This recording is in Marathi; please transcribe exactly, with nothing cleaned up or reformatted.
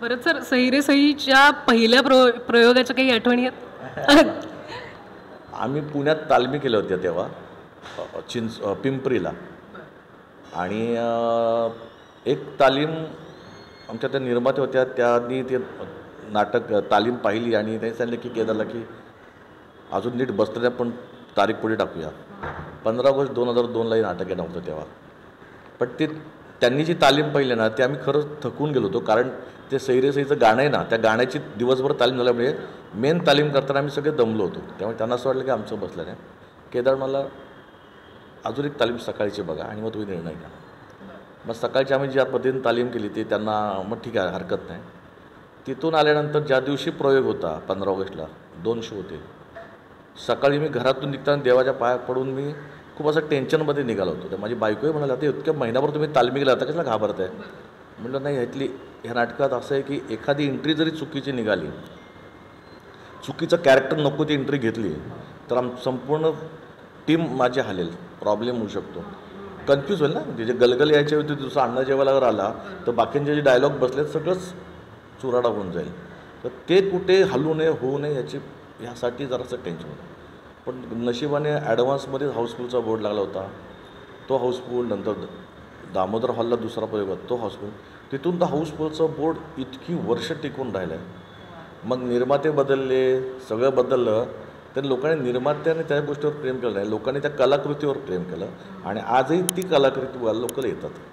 परत सर सही रे सहीच्या पहिल्या प्रो प्रयोगाच्या काही आठवणी आहेत? आम्ही पुण्यात तालमी केल्या होत्या तेव्हा चिंच पिंपरीला आणि एक तालीम आमच्या त्या निर्मात्या होत्या त्यांनी ते नाटक तालीम पाहिली आणि त्यांनी सांगितलं की केदारला की अजून नीट बसलं नाही पण तारीख पुढे टाकूया. पंधरा ऑगस्ट दोन हजार दोनलाही नाटक येणं होतं तेव्हा. पण ते त्यांनी जी तालीम पाहिली ना ते आम्ही खरंच थकून गेलो होतो कारण ते सैरे सईचं गाणं आहे ना त्या गाण्याची दिवसभर तालीम झाल्यामुळे मेन तालीम करताना आम्ही सगळे दमलो होतो. त्यामुळे त्यांना असं वाटलं की आमचं बसलं नाही. केदार मला अजून एक तालीम सकाळची बघा आणि मग तुम्ही निर्णय घ्या. मग सकाळची आम्ही ज्या पद्धतीने तालीम केली ती त्यांना मग ठीक आहे हरकत नाही. तिथून आल्यानंतर ज्या दिवशी प्रयोग होता पंधरा ऑगस्टला दोन शो होते. सकाळी मी घरातून निघताना देवाच्या पाया पडून मी खूप असं टेन्शनमध्ये निघालो होतो. तर माझी बायकोही म्हणाली आता इतक्या महिनाभर तुम्ही तालमी गेला आता कसला घाबरत आहे. म्हटलं नाही ह्यातली ह्या नाटकात असं आहे की एखादी एंट्री जरी चुकीची निघाली चुकीचं कॅरेक्टर नको ती एंट्री घेतली तर आम संपूर्ण टीम माझी हालेल प्रॉब्लेम होऊ शकतो. कन्फ्यूज होईल ना म्हणजे जे गलगल यायच्या होती दुसरा अण्णा जेवायला आला तर बाकींचे जे डायलॉग बसलेत सगळंच चुराडा होऊन जाईल. तर ते कुठे हलू नये होऊ नये याची ह्यासाठी जरासं टेन्शन होतं. पण नशिबाने ॲडव्हान्समध्येच हाऊसफुलचा बोर्ड लागला होता. तो हाऊसफुल नंतर दामोदर हॉलला दुसरा प्रयोग होता तो हाऊसफुल. तिथून तर हाऊसफुलचा बोर्ड इतकी वर्ष टिकून राहिलं आहे. मग निर्माते बदलले सगळं बदललं तर लोकांनी निर्मात्याने त्या गोष्टीवर प्रेम केलं नाही लोकांनी त्या कलाकृतीवर प्रेम केलं आणि आजही ती कलाकृती बघायला लोक येतात.